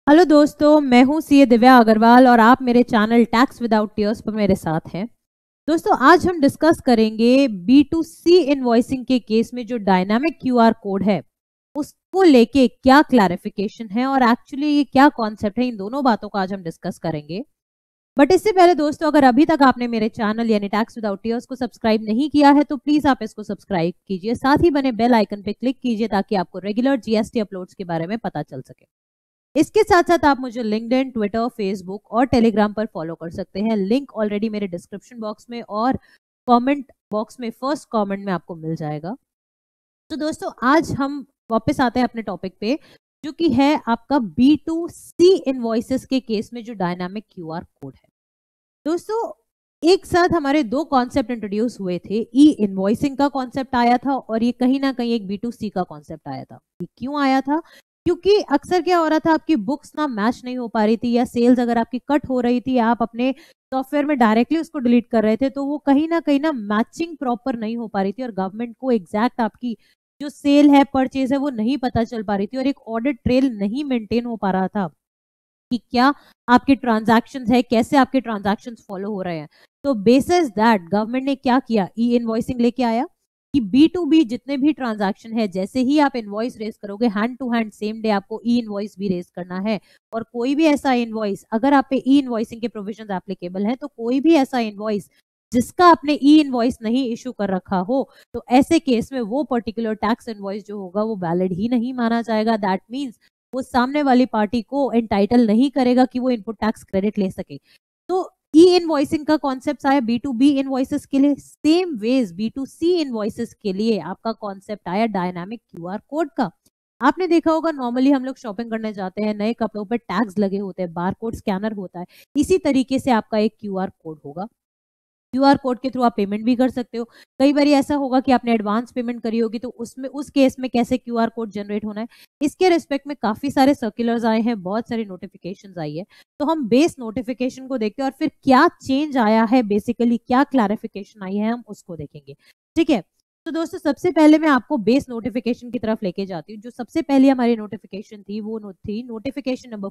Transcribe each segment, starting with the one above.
Hello दोस्तों, मैं हूं सीए दिव्या अग्रवाल और आप मेरे चैनल टैक्स विदाउट टीयर्स पर मेरे साथ हैं। दोस्तों, आज हम डिस्कस करेंगे B2C इनवॉइसिंग के केस में जो डायनामिक क्यूआर कोड है उसको लेके क्या क्लैरिफिकेशन है और एक्चुअली ये क्या कॉन्सेप्ट है। इन दोनों बातों को आज हम डिस्कस करेंगे। बट इससे पहले दोस्तों, अगर अभी तक आपने मेरे चैनल यानी टैक्स विदाउट टीयर्स को सब्सक्राइब नहीं किया है तो प्लीज आप इसको सब्सक्राइब कीजिए, साथ ही बने बेल आइकन पे क्लिक कीजिए ताकि आपको रेगुलर जीएसटी अपलोड्स के बारे में पता चल सके। इसके साथ साथ आप मुझे लिंक्डइन, ट्विटर, फेसबुक और टेलीग्राम पर फॉलो कर सकते हैं। लिंक ऑलरेडी मेरे डिस्क्रिप्शन बॉक्स में और कमेंट बॉक्स में फर्स्ट कमेंट में आपको मिल जाएगा। तो दोस्तों, आज हम वापस आते हैं अपने टॉपिक पे, जो कि है आपका B2C इनवॉइसेस के केस में जो डायनामिक क्यूआर कोड है। दोस्तों, एक साथ हमारे दो कॉन्सेप्ट इंट्रोड्यूस हुए थे। ई इनवॉइसिंग का कॉन्सेप्ट आया था और ये कहीं ना कहीं एक B2C का कॉन्सेप्ट आया था। ये क्यों आया था? क्योंकि अक्सर क्या हो रहा था, आपकी बुक्स ना मैच नहीं हो पा रही थी या सेल्स अगर आपकी कट हो रही थी, आप अपने सॉफ्टवेयर में डायरेक्टली उसको डिलीट कर रहे थे, तो वो कहीं ना मैचिंग प्रॉपर नहीं हो पा रही थी और गवर्नमेंट को एग्जैक्ट आपकी जो सेल है, परचेज है, वो नहीं पता चल पा रही थी और एक ऑडिट ट्रेल नहीं मेंटेन हो पा रहा था कि क्या आपके ट्रांजैक्शंस है, कैसे आपके ट्रांजैक्शंस फॉलो हो रहे हैं। तो बेसिस दैट गवर्नमेंट ने क्या किया, ई इनवॉइसिंग लेके आया कि B2B जितने भी ट्रांजैक्शन है, जैसे ही आप इनवॉइस रेज करोगे, hand to hand same day आपको ई इनवॉइस भी रेज करना है। और कोई भी ऐसा इनवॉइस, अगर आप पे ई इनवॉइसिंग के प्रोविजंस एप्लीकेबल है, तो कोई भी ऐसा इनवॉइस जिसका आपने ई इनवॉइस नहीं इशू कर रखा हो, तो ऐसे केस में वो पर्टिकुलर टैक्स इनवॉइस जो होगा वो वैलिड ही नहीं माना जाएगा। दैट मीन्स वो सामने वाली पार्टी को एंटाइटल नहीं करेगा कि वो इनपुट टैक्स क्रेडिट ले सके। तो ई इनवॉइसिंग का कॉन्सेप्ट आया B2B इनवॉइसेस के लिए। सेम वेज B2C इनवॉइसेस के लिए आपका कॉन्सेप्ट आया डायनामिक क्यूआर कोड का। आपने देखा होगा, नॉर्मली हम लोग शॉपिंग करने जाते हैं, नए कपड़ों पर टैग्स लगे होते हैं, बारकोड स्कैनर होता है। इसी तरीके से आपका एक क्यूआर कोड होगा। क्यूआर कोड के थ्रू आप पेमेंट भी कर सकते हो। कई बार ऐसा होगा कि आपने एडवांस पेमेंट करी होगी, तो उसमें उस केस में कैसे क्यूआर कोड जनरेट होना है, इसके रिस्पेक्ट में काफी सारे सर्कुलर्स आए हैं, बहुत सारी नोटिफिकेशंस आई है। तो हम बेस नोटिफिकेशन को देखते हैं और फिर क्या चेंज आया है, बेसिकली क्या क्लैरिफिकेशन आई है, हम उसको देखेंगे। ठीक है, तो दोस्तों सबसे पहले मैं आपको बेस नोटिफिकेशन की तरफ लेके जाती हूँ। जो सबसे पहली हमारी नोटिफिकेशन थी वो थी नोटिफिकेशन नंबर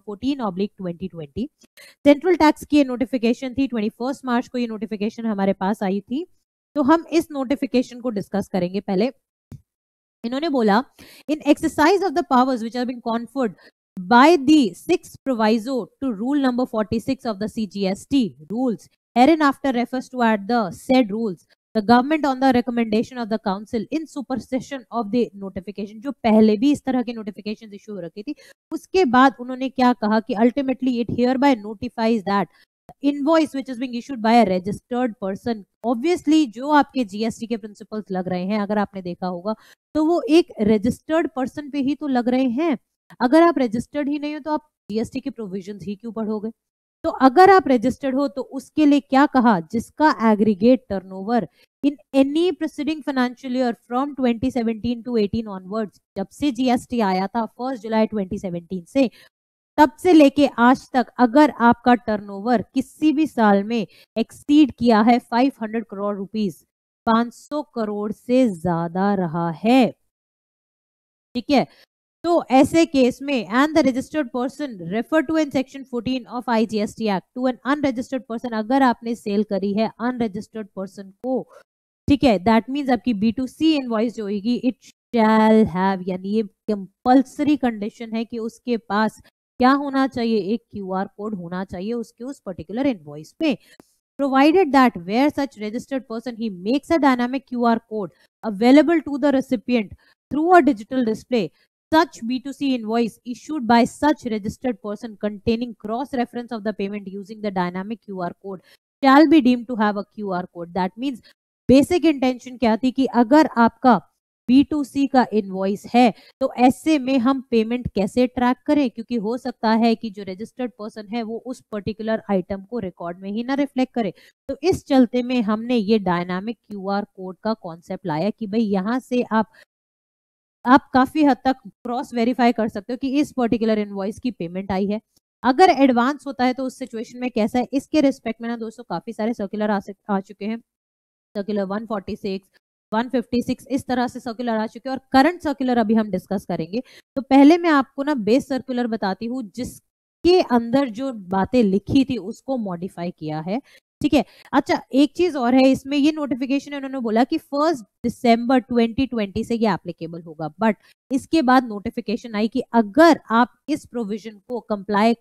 14/2020। सेंट्रल टैक्स की ये नोटिफिकेशन थी। 21 मार्च को ये नोटिफिकेशन हमारे पास आई थी। तो हम इस नोटिफिकेशन को डिस्कस करेंगे। पहले इन्होंने बोला, in exercise of the powers which have been conferred by the sixth proviso to rule number 46 of the CGST rules, hereinafter refers to at the said rules, the government on the recommendation of the council in supersession of the notification। जो पहले भी इस तरह की notification issue हो रखी थी, उसके बाद उन्होंने क्या कहा कि ultimately it hereby notifies that invoice which is being issued by a registered person. Obviously जो आपके जीएसटी के प्रिंसिपल्स लग रहे हैं, अगर आपने देखा होगा, तो वो एक रजिस्टर्ड पर्सन पे ही तो लग रहे हैं। अगर आप रजिस्टर्ड ही नहीं हो तो आप जीएसटी के प्रोविजंस ही क्यों पढ़ोगे? तो अगर आप रजिस्टर्ड हो तो उसके लिए क्या कहा, जिसका aggregate turnover in any preceding financial year from 2017 to 18 onwards, जब से जीएसटी आया था 1 जुलाई 2017 से, तब से लेके आज तक, अगर आपका टर्नओवर किसी भी साल में एक्सीड किया है 500 करोड़ रुपीस, 500 करोड़ से ज्यादा रहा है, ठीक है, तो ऐसे केस में and the registered person refer to in section 14 of IGST act to an unregistered person, अगर आपने सेल करी है अनरजिस्टर्ड पर्सन को, ठीक है, दैट मींस आपकी B2C इनवॉइस जो होगी इट शैल हैव, यानी ये कंपल्सरी कंडीशन है कि उसके पास क्या होना चाहिए, एक क्यूआर कोड होना चाहिए उसके उस पर्टिकुलर इनवॉइस पे। Provided that where such registered person he makes a dynamic QR code available to the recipient through a digital display, such B2C invoice issued by such registered person containing cross reference of the payment using the dynamic QR code shall be deemed to have a QR code। That means basic intention क्या थी कि अगर आपका B2C का invoice है तो ऐसे में हम पेमेंट कैसे ट्रैक करें, क्योंकि हो सकता है कि जो रजिस्टर्ड पर्सन है वो उस पर्टिकुलर आइटम को रिकॉर्ड में ही ना रिफ्लेक्ट करे। तो इस चलते में हमने ये डायनामिक क्यूआर कोड का कॉन्सेप्ट लाया कि भाई यहाँ से आप काफी हद तक क्रॉस वेरीफाई कर सकते हो कि इस पर्टिकुलर इनवॉइस की पेमेंट आई है। अगर एडवांस होता है तो उस सिचुएशन में कैसा है, इसके रिस्पेक्ट में ना दोस्तों काफी सारे सर्कुलर आ चुके हैं। सर्कुलर 146, 156, इस तरह से सर्कुलर आ चुके हैं और करंट सर्कुलर अभी हम डिस्कस करेंगे। तो पहले मैं आपको ना बेस सर्कुलर बताती हूँ, जिस के अंदर जो बातें लिखी थी उसको मॉडिफाई किया है, ठीक है। अच्छा, एक चीज और है इसमें, ये नोटिफिकेशन उन्होंने बोला कि 1 दिसंबर 2020 से ये एप्लीकेबल होगा, बट इसके बाद नोटिफिकेशन आई कि अगर आप इस प्रोविजन को कंप्लाई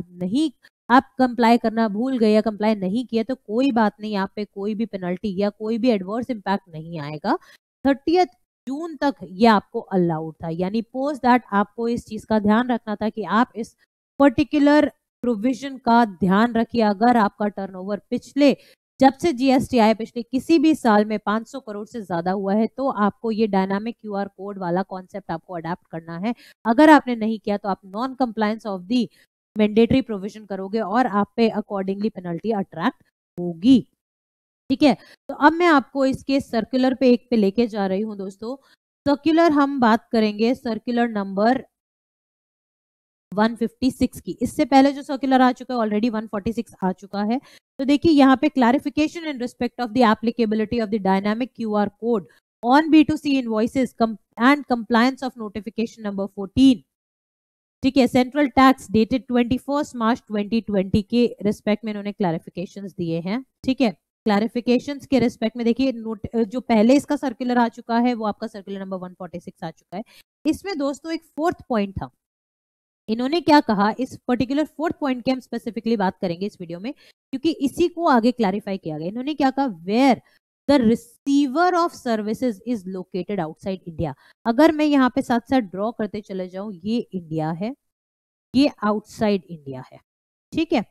करना भूल गए या कंप्लाई नहीं किया तो कोई बात नहीं, आप पे कोई भी पेनल्टी या कोई भी एडवर्स इम्पैक्ट नहीं आएगा। 30 जून तक ये आपको अलाउड था, यानी पोस्ट दैट आपको इस चीज का ध्यान रखना था कि आप इस पर्टिकुलर प्रोविजन का ध्यान रखिए। अगर आपका टर्नओवर पिछले जब से जीएसटी आए पिछले किसी भी साल में 500 करोड़ से ज्यादा हुआ है तो आपको ये डायनामिक क्यूआर कोड वाला कॉन्सेप्ट आपको अडेप्ट करना है। अगर आपने नहीं किया तो आप non compliance of the mandatory provision करोगे और आप पे अकॉर्डिंगली पेनल्टी अट्रैक्ट होगी, ठीक है। तो अब मैं आपको इसके सर्कुलर पे एक पे लेके जा रही हूं दोस्तों। सर्कुलर हम बात करेंगे सर्कुलर नंबर 156 की। इससे पहले जो सर्कुलर आ चुका है ऑलरेडी 146 आ चुका है। तो देखिए यहाँ पे clarification in respect of the applicability of the dynamic QR code on B2C invoices and compliance of notification number 14, ठीक है। सेंट्रल टैक्स डेटेड 21 मार्च 2020 के रिस्पेक्ट में इन्होंने क्लैरिफिकेशंस दिए हैं, ठीक है। क्लैरिफिकेशंस के रिस्पेक्ट में देखिए जो पहले इसका सर्कुलर आ चुका है वो आपका सर्कुलर नंबर 146 आ चुका है। इसमें दोस्तों एक फोर्थ पॉइंट था, इन्होंने क्या कहा, इस पर्टिकुलर फोर्थ पॉइंट की हम स्पेसिफिकली बात करेंगे इस वीडियो में क्योंकि इसी को आगे क्लैरिफाई किया गया। इन्होंने क्या कहा, where the receiver of services is located outside India. अगर मैं यहाँ पे साथ साथ ड्रॉ करते चले जाऊं, ये इंडिया है, ये आउटसाइड इंडिया है, ठीक है।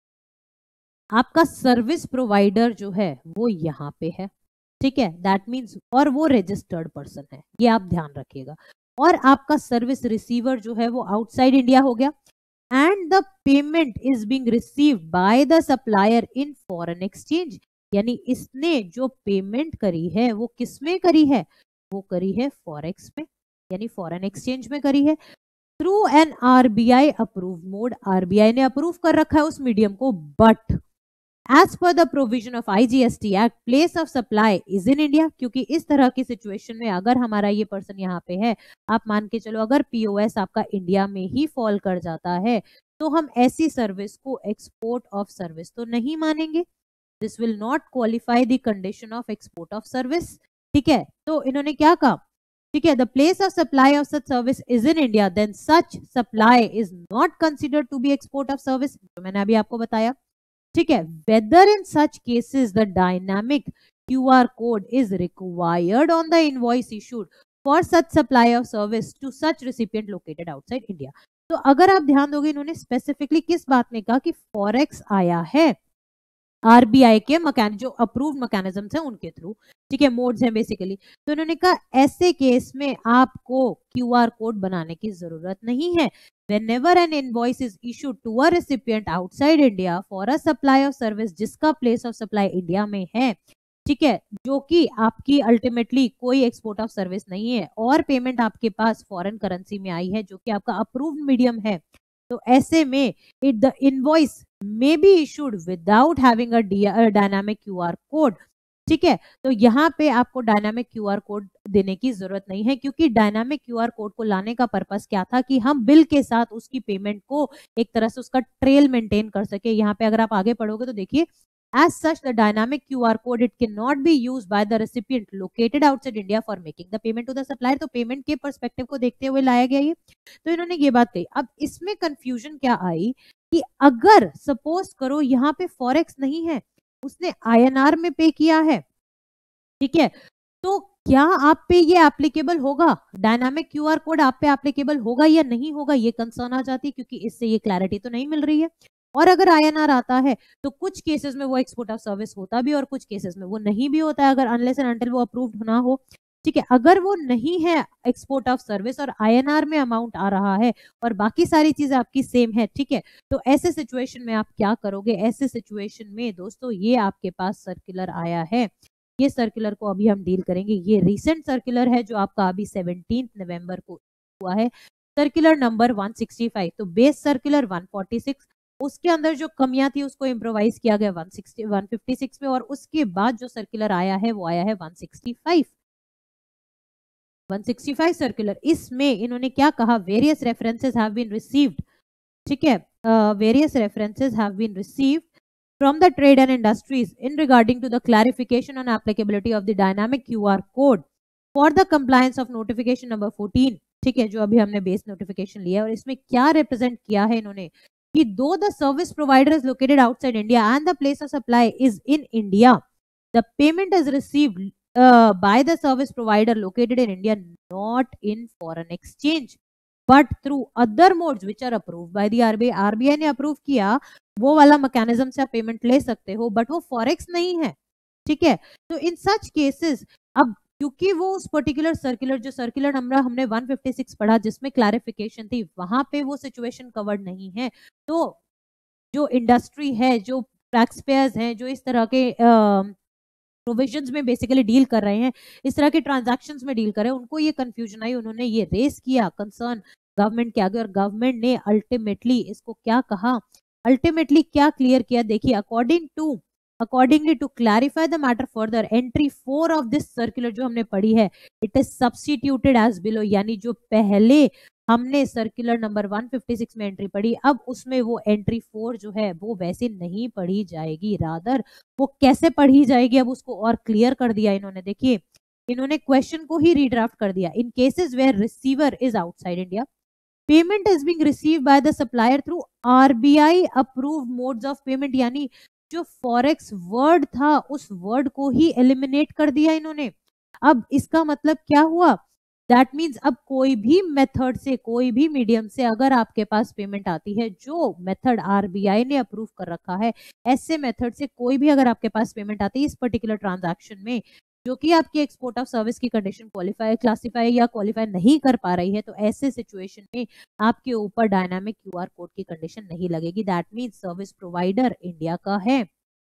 आपका सर्विस प्रोवाइडर जो है वो यहाँ पे है, ठीक है, दैट मीन्स, और वो रजिस्टर्ड पर्सन है, ये आप ध्यान रखिएगा। और आपका सर्विस रिसीवर जो है वो आउटसाइड इंडिया हो गया। And the payment is being received by the supplier in foreign exchange, यानी इसने जो पेमेंट करी है वो किस में करी है, वो करी है फॉरेक्स में, यानी फॉरेन एक्सचेंज में करी है through an RBI approve mode. RBI ने अप्रूव कर रखा है उस मीडियम को, but as per the provision of IGST act place of supply is in India. क्योंकि इस तरह की सिचुएशन में अगर हमारा ये पर्सन यहाँ पे है, आप मान के चलो अगर POS आपका इंडिया में ही फॉल कर जाता है तो हम ऐसी सर्विस को एक्सपोर्ट ऑफ सर्विस तो नहीं मानेंगे, this will not qualify the condition of export of service, ठीक है। तो इन्होंने क्या कहा, ठीक है, the place of supply of such service is in India, then such supply is not considered to be export of service, जो मैंने अभी आपको बताया, ठीक है। Whether in such cases the dynamic QR code is required on the invoice issued for such supply of service to such recipient located outside India. तो अगर आप ध्यान दोगे इन्होंने स्पेसिफिकली किस बात में कहा कि फॉरेक्स आया है आरबीआई के जो अप्रूव्ड मैकेनिज्म्स हैं उनके थ्रू, ठीक है, मोड्स हैं बेसिकली। तो इन्होंने कहा ऐसे केस में आपको क्यूआर कोड बनाने की जरूरत नहीं है। Whenever an invoice is issued to a recipient outside India for a supply of service जिसका place of supply इंडिया में है, ठीक है, जो कि आपकी अल्टीमेटली कोई एक्सपोर्ट ऑफ सर्विस नहीं है और पेमेंट आपके पास फॉरेन करेंसी में आई है जो कि आपका अप्रूव्ड मीडियम है, तो ऐसे में the invoice may be issued without having a dynamic QR code, ठीक है। तो यहाँ पे आपको डायनामिक क्यूआर कोड देने की जरूरत नहीं है क्योंकि डायनामिक क्यूआर कोड को लाने का पर्पस क्या था कि हम बिल के साथ उसकी पेमेंट को एक तरह से उसका ट्रेल मेंटेन कर सके। यहाँ पे अगर आप आगे पढ़ोगे तो देखिए, as such the dynamic QR code it cannot be used by the recipient located outside India for making the payment to the supplier। तो पेमेंट के पर्सपेक्टिव को देखते हुए लाया गया ये, तो इन्होंने ये बात कही। अब इसमें कंफ्यूजन क्या आई कि अगर सपोज करो यहाँ पे फॉरेक्स नहीं है, उसने INR में पे किया है, ठीक है, तो क्या आप पे ये एप्लीकेबल होगा, डायनामिक क्यूआर कोड आप पे एप्लीकेबल होगा या नहीं होगा, ये कंसर्न आ जाती है क्योंकि इससे ये क्लैरिटी तो नहीं मिल रही है। और अगर INR आता है तो कुछ केसेस में वो एक्सपोर्ट ऑफ सर्विस होता भी और कुछ केसेस में वो नहीं भी होता है, अगर अनलेस एंड अनटिल वो अप्रूव्ड ना हो, ठीक है। अगर वो नहीं है एक्सपोर्ट ऑफ सर्विस और INR में अमाउंट आ रहा है और बाकी सारी चीजें आपकी सेम है, ठीक है, तो ऐसे सिचुएशन में आप क्या करोगे। ऐसे सिचुएशन में दोस्तों ये आपके पास सर्कुलर आया है, ये सर्कुलर को अभी हम डील करेंगे। ये रिसेंट सर्कुलर है जो आपका अभी 17 नवंबर को हुआ है, सर्कुलर नंबर 165। तो बेस सर्कुलर 146, उसके अंदर जो कमियां थी उसको इम्प्रोवाइज किया गया 156 में, और उसके बाद जो सर्कुलर आया है वो आया है 165 सर्कुलर। इसमें इन्होंने क्या कहा, various references have been received, ठीक है, various references have been received from the trade and industries in regarding to the clarification on applicability of the dynamic QR code for the compliance of notification number 14. ठीक है, जो अभी हमने base notification लिया है, और इसमें क्या रिप्रेजेंट किया है इन्होंने कि दो the service provider is located outside India and the place of supply is in India, the payment is received by the service provider located in India, not in foreign exchange but through other modes which are approved by the RBI. RBI ने अप्रूव किया, वो वाला mechanism से आप payment ले सकते हो, बट वो फॉरेक्स नहीं है, ठीक है। तो इन सच केसेस, अब क्योंकि वो उस पर्टिकुलर सर्कुलर, जो सर्कुलर नंबर हमने 156 पढ़ा जिसमें क्लैरिफिकेशन थी, वहां पे वो सिचुएशन कवर्ड नहीं है, तो जो इंडस्ट्री है, जो टैक्स पेयर्स हैं, जो इस तरह के प्रोविजंस में बेसिकली डील कर रहे हैं, इस तरह के ट्रांजैक्शंस में डील कर रहे हैं, उनको ये कंफ्यूजन आई, उन्होंने ये रेस किया कंसर्न गवर्नमेंट के आगे, और गवर्नमेंट ने अल्टीमेटली इसको क्या कहा, अल्टीमेटली क्या क्लियर किया, देखिए, accordingly to clarify the matter further, entry 4 of this circular जो हमने पढ़ी है, it is substituted as below, यानी जो पहले हमने सर्कुलर नंबर 156 में एंट्री पढ़ी, अब उसमें वो एंट्री 4 जो है वो वैसे नहीं पढ़ी जाएगी, रादर वो कैसे पढ़ी जाएगी, अब उसको और क्लियर कर दिया इन्होंने। देखिए, इन्होंने क्वेश्चन को ही रीड्राफ्ट कर दिया, in cases where receiver is outside India, payment is being received by the supplier through RBI approved modes of payment, यानी जो फॉरेक्स वर्ड था उस वर्ड को ही एलिमिनेट कर दिया इन्होंने। अब इसका मतलब क्या हुआ, दैट मीन्स अब कोई भी मेथड से, कोई भी मीडियम से अगर आपके पास पेमेंट आती है, जो मेथड आरबीआई ने अप्रूव कर रखा है, ऐसे मेथड से कोई भी अगर आपके पास पेमेंट आती है इस पर्टिकुलर ट्रांजैक्शन में, जो कि आपकी एक्सपोर्ट ऑफ सर्विस की कंडीशन क्वालिफाई, क्लासिफाई या क्वालिफाई नहीं कर पा रही है, तो ऐसे सिचुएशन में आपके ऊपर डायनामिक क्यूआर कोड की कंडीशन नहीं लगेगी। That means service provider India का है,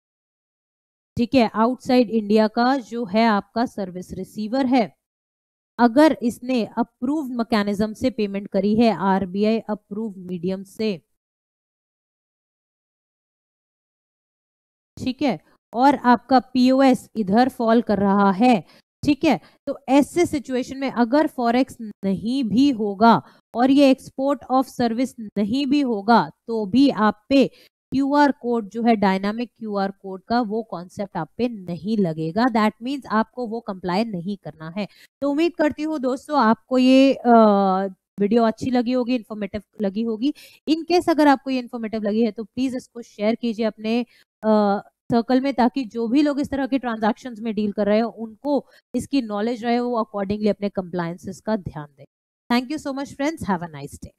ठीक है, आउटसाइड इंडिया का जो है आपका सर्विस रिसीवर है, अगर इसने अप्रूव्ड मैकेनिज्म से पेमेंट करी है, आरबीआई अप्रूव्ड मीडियम से, ठीक है, और आपका पीओएस इधर फॉल कर रहा है, ठीक है, तो ऐसे सिचुएशन में अगर फॉरेक्स नहीं भी होगा और ये एक्सपोर्ट ऑफ सर्विस नहीं भी होगा, तो भी आप पे क्यूआर कोड जो है, डायनामिक क्यूआर कोड का वो कॉन्सेप्ट आप पे नहीं लगेगा, दैट मीन्स आपको वो कंप्लाई नहीं करना है। तो उम्मीद करती हूँ दोस्तों आपको ये वीडियो अच्छी लगी होगी, इन्फॉर्मेटिव लगी होगी। इन केस अगर आपको ये इन्फॉर्मेटिव लगी है तो प्लीज इसको शेयर कीजिए अपने सर्कल में, ताकि जो भी लोग इस तरह के ट्रांजैक्शंस में डील कर रहे हो उनको इसकी नॉलेज रहे, वो अकॉर्डिंगली अपने कंप्लायंसेस का ध्यान दें। Thank you so much friends, have a nice day.